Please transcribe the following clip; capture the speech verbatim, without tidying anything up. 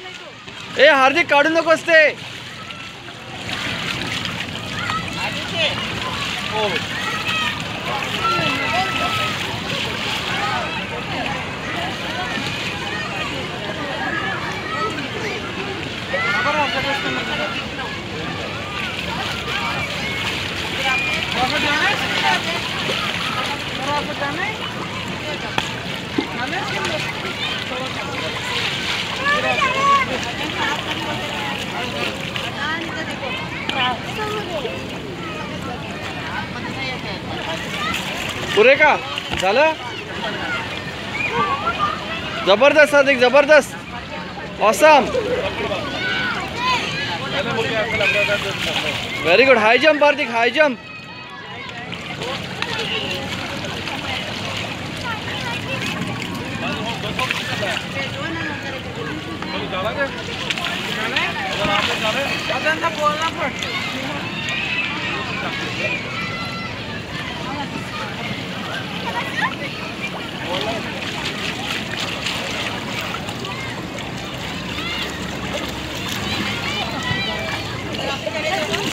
ए हार्दिक काढू नकोस ते. पुरे का झालं. जबरदस्त हार्दिक, जबरदस्त, awesome, very good. High jump Hardik, high jump. बोलना